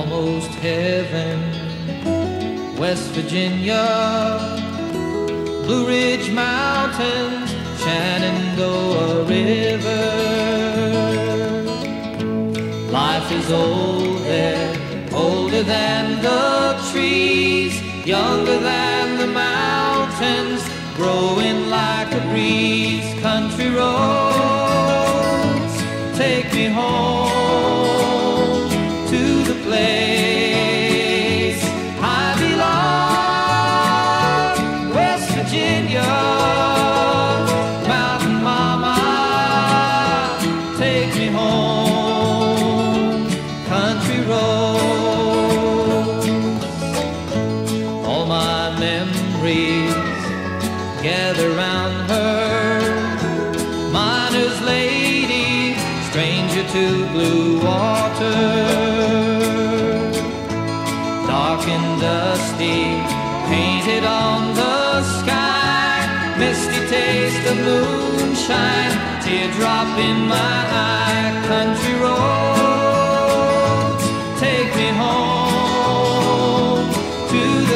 almost heaven. West Virginia, Blue Ridge Mountains, Shenandoah River. Life is old there, older than the trees, younger than the mountains, growing like a breeze. Country roads, take me home to the place I belong. West Virginia, Mountain Mama, take me home. Country roads, all my memories gather round her. Miner's lady, stranger to blue water. Dark and dusty, painted on the sky. Misty taste of moonshine, teardrop in my eye. Country roads, take me home to the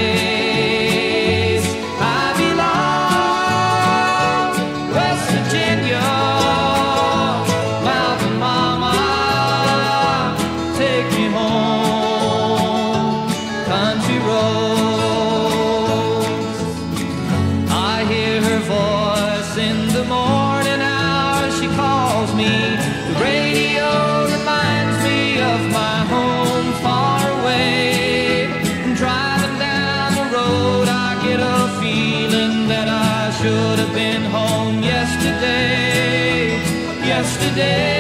place I belong. West Virginia, Mountain Mama, take me home. Country roads, I hear her voice in the morning hours. She calls me. The radio reminds me of my home far away. And driving down the road, I get a feeling that I should have been home yesterday. Yesterday.